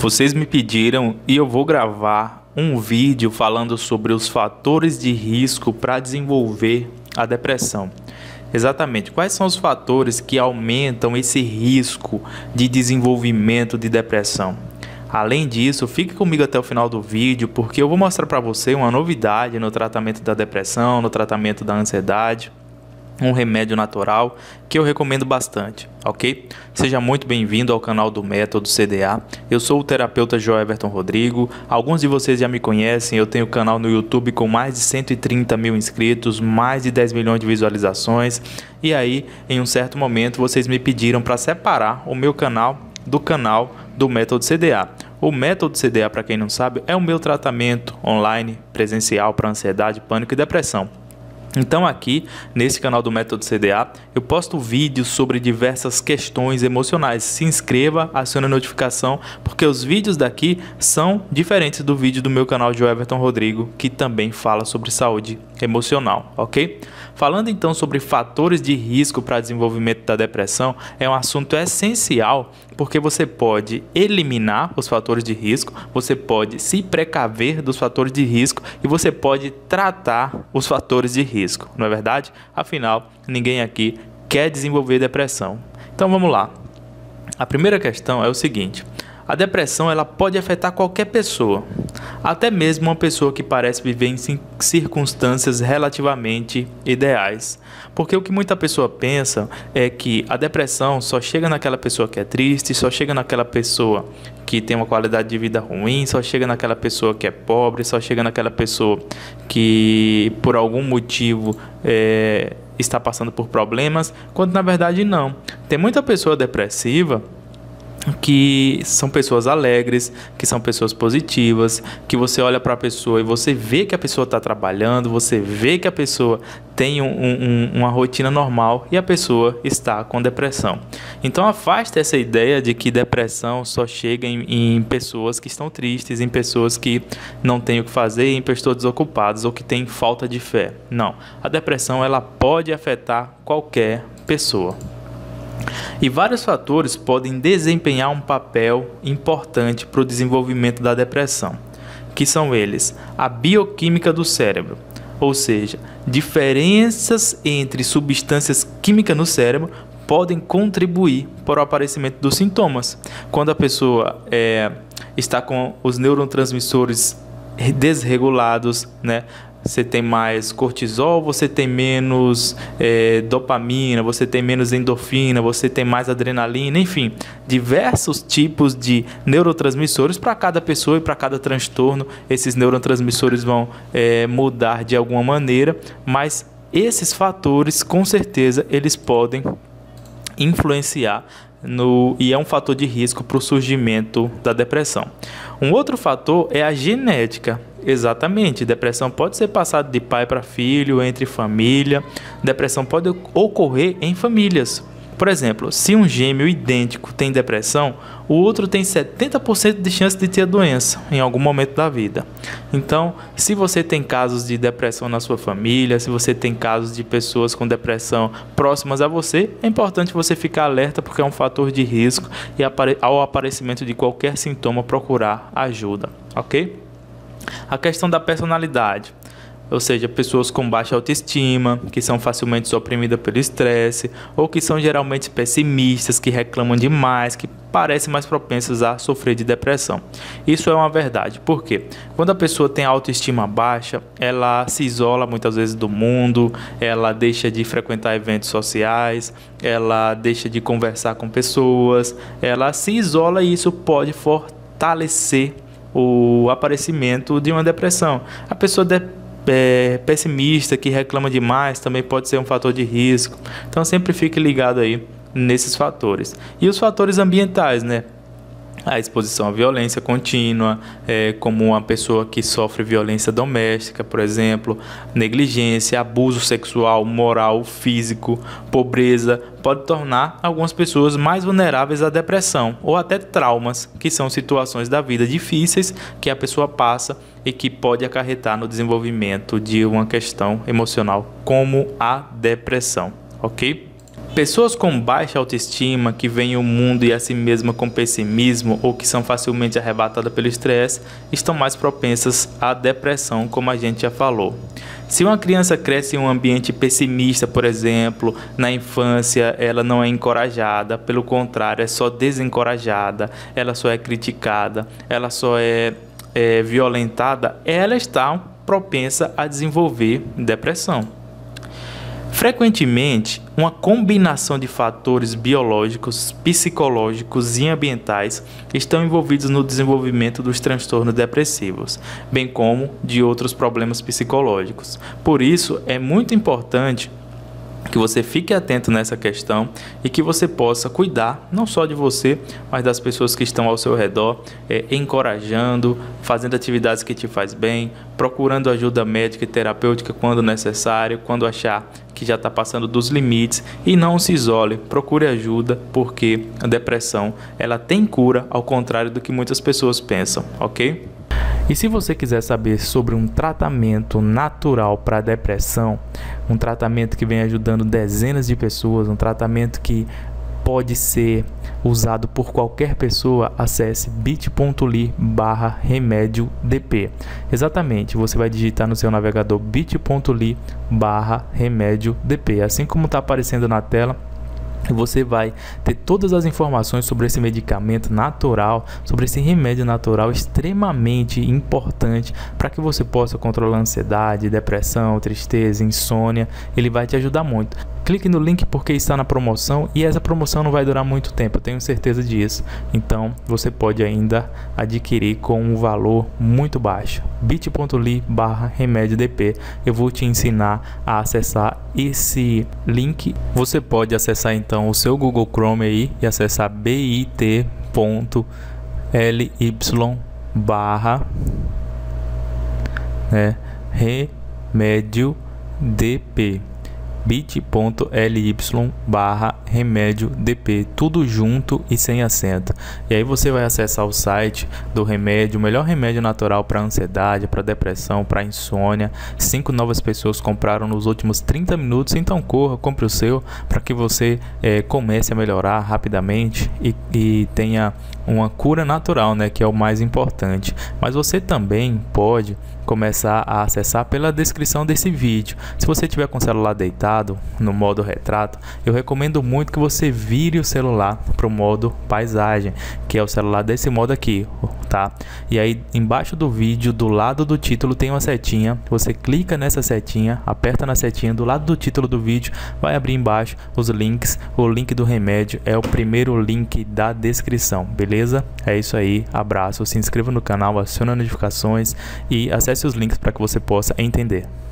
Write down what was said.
Vocês me pediram e eu vou gravar um vídeo falando sobre os fatores de risco para desenvolver a depressão. Exatamente, quais são os fatores que aumentam esse risco de desenvolvimento de depressão? Além disso, fique comigo até o final do vídeo porque eu vou mostrar para você uma novidade no tratamento da depressão, no tratamento da ansiedade. Um remédio natural que eu recomendo bastante, ok? Seja muito bem-vindo ao canal do Método CDA. Eu sou o terapeuta Joeverton Rodrigo. Alguns de vocês já me conhecem. Eu tenho canal no YouTube com mais de 130 mil inscritos, mais de 10 milhões de visualizações. E aí, em um certo momento, vocês me pediram para separar o meu canal do Método CDA. O Método CDA, para quem não sabe, é o meu tratamento online presencial para ansiedade, pânico e depressão. Então aqui, nesse canal do Método CDA, eu posto vídeos sobre diversas questões emocionais. Se inscreva, acione a notificação, porque os vídeos daqui são diferentes do vídeo do meu canal Joeverton Rodrigo, que também fala sobre saúde emocional, ok? Falando então sobre fatores de risco para desenvolvimento da depressão, é um assunto essencial, porque você pode eliminar os fatores de risco, você pode se precaver dos fatores de risco e você pode tratar os fatores de risco, não é verdade? Afinal, ninguém aqui quer desenvolver depressão. Então vamos lá. A primeira questão é o seguinte: a depressão ela pode afetar qualquer pessoa, até mesmo uma pessoa que parece viver em circunstâncias relativamente ideais. Porque o que muita pessoa pensa é que a depressão só chega naquela pessoa que é triste, só chega naquela pessoa que tem uma qualidade de vida ruim, só chega naquela pessoa que é pobre, só chega naquela pessoa que por algum motivo está passando por problemas, quando na verdade não. Tem muita pessoa depressiva que são pessoas alegres, que são pessoas positivas, que você olha para a pessoa e você vê que a pessoa está trabalhando, você vê que a pessoa tem uma rotina normal e a pessoa está com depressão. Então afaste essa ideia de que depressão só chega em pessoas que estão tristes, em pessoas que não têm o que fazer, em pessoas desocupadas ou que têm falta de fé. Não, a depressão ela pode afetar qualquer pessoa. E vários fatores podem desempenhar um papel importante para o desenvolvimento da depressão, que são eles: a bioquímica do cérebro, ou seja, diferenças entre substâncias químicas no cérebro podem contribuir para o aparecimento dos sintomas. Quando a pessoa está com os neurotransmissores desregulados, né? Você tem mais cortisol, você tem menos dopamina, você tem menos endorfina, você tem mais adrenalina, enfim, diversos tipos de neurotransmissores para cada pessoa e para cada transtorno. Esses neurotransmissores vão mudar de alguma maneira, mas esses fatores, com certeza, eles podem influenciar e é um fator de risco para o surgimento da depressão. Um outro fator é a genética. Exatamente, depressão pode ser passada de pai para filho, entre família. Depressão pode ocorrer em famílias. Por exemplo, se um gêmeo idêntico tem depressão, o outro tem 70% de chance de ter a doença em algum momento da vida. Então, se você tem casos de depressão na sua família, se você tem casos de pessoas com depressão próximas a você, é importante você ficar alerta porque é um fator de risco e ao aparecimento de qualquer sintoma procurar ajuda, ok? A questão da personalidade, ou seja, pessoas com baixa autoestima, que são facilmente oprimidas pelo estresse, ou que são geralmente pessimistas, que reclamam demais, que parecem mais propensas a sofrer de depressão. Isso é uma verdade, porque quando a pessoa tem autoestima baixa, ela se isola muitas vezes do mundo, ela deixa de frequentar eventos sociais, ela deixa de conversar com pessoas, ela se isola e isso pode fortalecer o aparecimento de uma depressão. A pessoa pessimista, que reclama demais, também pode ser um fator de risco. Então sempre fique ligado aí nesses fatores. E os fatores ambientais, né? A exposição à violência contínua, como uma pessoa que sofre violência doméstica, por exemplo, negligência, abuso sexual, moral, físico, pobreza, pode tornar algumas pessoas mais vulneráveis à depressão ou até traumas, que são situações da vida difíceis que a pessoa passa e que pode acarretar no desenvolvimento de uma questão emocional como a depressão, ok? Pessoas com baixa autoestima, que veem o mundo e a si mesma com pessimismo ou que são facilmente arrebatadas pelo estresse, estão mais propensas à depressão, como a gente já falou. Se uma criança cresce em um ambiente pessimista, por exemplo, na infância ela não é encorajada, pelo contrário, é só desencorajada, ela só é criticada, ela só é violentada, ela está propensa a desenvolver depressão. Frequentemente, uma combinação de fatores biológicos, psicológicos e ambientais estão envolvidos no desenvolvimento dos transtornos depressivos, bem como de outros problemas psicológicos. Por isso, é muito importante que você fique atento nessa questão e que você possa cuidar não só de você, mas das pessoas que estão ao seu redor, encorajando, fazendo atividades que te faz bem, procurando ajuda médica e terapêutica quando necessário, quando achar que já está passando dos limites, e não se isole, procure ajuda, porque a depressão ela tem cura, ao contrário do que muitas pessoas pensam, ok? E se você quiser saber sobre um tratamento natural para a depressão, um tratamento que vem ajudando dezenas de pessoas, um tratamento que pode ser usado por qualquer pessoa, acesse bit.ly/remédio-dp. Exatamente, você vai digitar no seu navegador bit.ly/remédio-dp, assim como está aparecendo na tela. Você vai ter todas as informações sobre esse medicamento natural, sobre esse remédio natural extremamente importante para que você possa controlar a ansiedade, depressão, tristeza, insônia. Ele vai te ajudar muito. Clique no link porque está na promoção e essa promoção não vai durar muito tempo, eu tenho certeza disso. Então você pode ainda adquirir com um valor muito baixo. bit.ly/remédio-dp. Eu vou te ensinar a acessar esse link. Você pode acessar então o seu Google Chrome aí e acessar bit.ly/remédio-dp. bit.ly/remédio-dp, tudo junto e sem acento. E aí você vai acessar o site do remédio, o melhor remédio natural para ansiedade, para depressão, para insônia. 5 novas pessoas compraram nos últimos 30 minutos, então corra, compre o seu para que você comece a melhorar rapidamente e tenha uma cura natural, né, que é o mais importante. Mas você também pode começar a acessar pela descrição desse vídeo. Se você tiver com o celular deitado no modo retrato, eu recomendo muito que você vire o celular para o modo paisagem, que é o celular desse modo aqui, tá? E aí embaixo do vídeo, do lado do título, tem uma setinha. Você clica nessa setinha, aperta na setinha do lado do título do vídeo, vai abrir embaixo os links. O link do remédio é o primeiro link da descrição, beleza? É isso aí, abraço, se inscreva no canal, acione as notificações e acesse os links para que você possa entender.